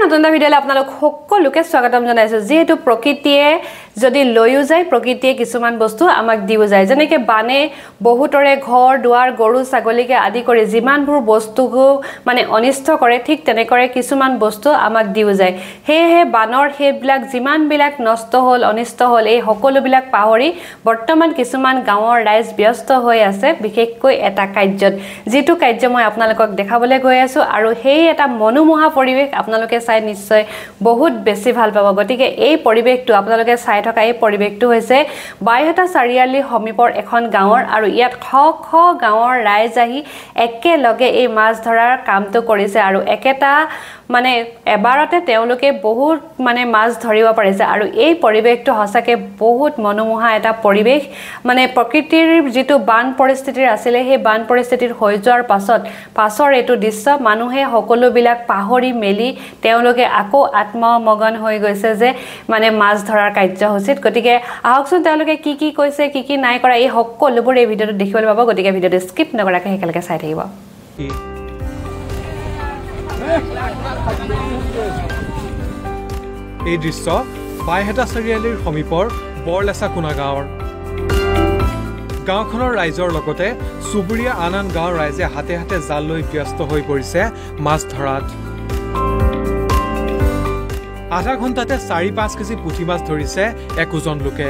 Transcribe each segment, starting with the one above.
নতুন এটা ভিডিঅ'লৈ আপোনালোক সকলোকে স্বাগতম জনাইছো যেহেতু প্ৰকৃতিয়ে যদি লৈও যায় প্ৰকৃতিয়ে কিছুমান বস্তু আমাক দিও যায় যেনেকৈ বানে বহুতৰে ঘৰ দুৱাৰ গৰু ছাগলীকে আদি কৰি যিমানবোৰ বস্তুকো মানে অনিষ্ট কৰে ঠিক তেনেকৈ কিছুমান বস্তু আমাক দিও যায় হেহে বানৰ হেবিলাক যিমানবিলাক নষ্ট হল অনিষ্ট হল এই সকলোবিলাক পাহৰি বৰ্তমান কিছুমান গাঁৱৰ ৰাইজ ব্যস্ত হৈ আছে বিশেষকৈ এটা কাৰ্যত যেটো কাৰ্য মই আপোনালোকক দেখাবলৈ গৈ আছো আৰু হেই এটা মনোমোহা পৰিবেশ আপোনালোকে চাই নিশ্চয় বহুত বেছি ভাল পাব গতিকে এই পৰিবেশটো আপোনালোকে চাই থকা এই পৰিবেশটো হৈছে বাইহাটা চাৰিআলি সমীপৰ এখন গাঁৱৰ আৰু ইয়াত খ গাঁৱৰ ৰাইজ আহি একেলগে এই মাছ ধৰাৰ কামটো কৰিছে আৰু একেটা মানে এবাৰতে তেওঁলোকে বহুত মানে মাছ ধৰিব পাৰিছে আৰু এই পৰিবেশটো হসাকে বহুত মনোমোহা এটা পৰিবেশ মানে প্ৰকৃতিৰ যেটো বান পৰিস্থিতিৰ আছিল সেই বান পৰিস্থিতিৰ হৈ যোৱাৰ পাছৰ এটো দৃশ্য মানুহে সকলোবিলাক পাহৰি মেলি তেওঁলোকে আকৌ আত্মমগন হৈ গৈছে যে মানে মাছ ধৰাৰ কাৰ্যসূচীত গতিকে আহকচোন তেওঁলোকে কি কৈছে কি নাই কৰা এই সকলোবোৰ এই ভিডিঅ'টো দেখিবলৈ পাব গতিকে ভিডিঅ'টো স্কিপ নকৰাকৈ একেলগে চাই থাকিব এই দৃশ্য বাইহাটা চাৰিআলিৰ সমীপৰ বৰলেছা কোনা গাঁৱৰ গাঁওখনৰ ৰাইজৰ লগতে চুবুৰীয়া আন গাঁৱৰ ৰাইজে হাতে হাতে জাল লৈ ব্যস্ত হৈ পৰিছে মাছ ধৰাত আধা ঘণ্টাতে 4-5 কেজি পুঠি মাছ ধৰিছে একোজন লোকে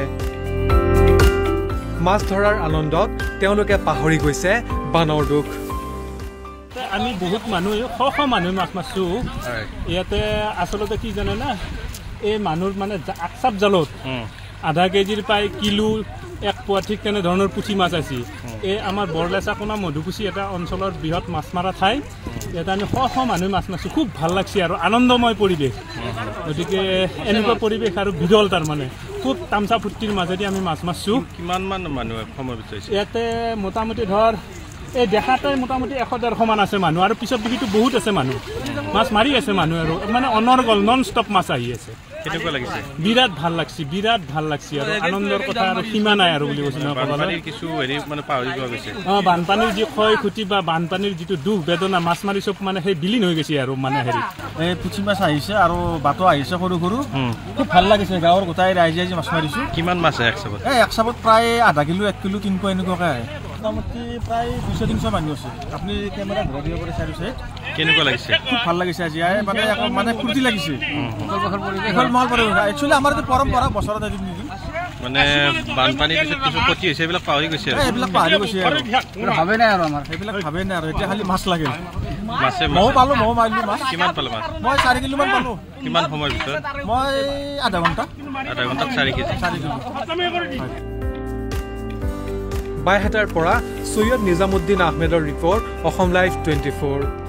মাছ ধৰাৰ আনন্দত তেওঁলোকে পাহৰি গৈছে বানৰ দুখ আমি বহুত মানুহ মানুহ মাছ মাছো ইয়াতে আচলতে কি জানে না এই মানুহৰ মানে আকচাপ জালত আধা কেজিৰ পাই কিলো এক পোৱা ঠিক তেনে ধৰণৰ পুঠি মাছ আছে এই আমাৰ বৰলেছা কোনা মধুকুচি এটা অঞ্চলৰ বৃহৎ মাছ মাৰা ঠাই ইয়াতে আমি মানুহ মাছ মাছো খুব ভাল লাগছে আৰু আনন্দময় পৰিৱেশ গতিকে এনেকুৱা পৰিৱেশ আৰু বিৰল তাৰমানে খুব তামচা ফূৰ্তিৰ মাজেদি আমি মাছ মাছো কিমান মান মানুহ সময় বিচাৰিছে ইয়াতে মোটামুটি ধৰ এই দেখাতে মোটামুটি 100-150 মান আছে মানুহ আৰু পিছত দেখিটো বহুত আছে মানুহ মাছ মাৰি আছে মানুহ আৰু মানে অনৰ্গল নন ষ্টপ মাছ আহি আছে কেনেকুৱা লাগিছে বিৰাট ভাল লাগছে আৰু আনন্দৰ কথা আৰু সীমা নাই আৰু বুলি কৈছিল বানপানীৰ কিছু হেৰি মানে পাহৰি যোৱা গৈছে বানপানীৰ যি ক্ষয় ক্ষতি বা বানপানীৰ যিটো দুখ বেদনা মাছ মাৰি চব মানে সেই বিলীন হৈ গৈছে আৰু মানে হেৰি এই পুঠি মাছ আহিছে আৰু বাটো আহিছে সৰু খুব ভাল লাগিছে গাঁৱৰ গোটাই ৰাইজে আজি মাছ মাৰিছো কিমান মাছ এক চাবত এক চাবত প্ৰায় আধা কিলো 1 কিলো 3 পোৱা এনেকুৱাকৈ আহে মোটামুটি প্ৰায় 200-300 মানুহ আছে আপুনি কেমেৰা ঘূৰাই দিব পাৰে চাৰি চাইড কেনেকুৱা লাগিছে খুব ভাল লাগিছে আজি মানে মানে ফূৰ্তি লাগিছে একচুৱেলি আমাৰ পৰম্পৰা বছৰত এদিন নিদিম মানে বানপানীৰ পিছত কিছু ক্ষতি হৈছে এইবিলাক পাহৰি গৈছে এইবিলাক পাহৰি গৈছে আৰু ভাবে নাই আৰু আমাৰ এইবিলাক ভাবে নাই আৰু এতিয়া খালি মাছ লাগে ময়ো মাৰিলো মাছ কিমান পালে মাছ মই 4 কিলো মান পালো কিমান সময়ৰ ভিতৰত মই আধা ঘণ্টাত 4 কেজি বাইহাটাৰ পৰা সৈয়দ নিজামুদ্দিন আহমেদৰ ৰিপৰ্ট অসম লাইভ 24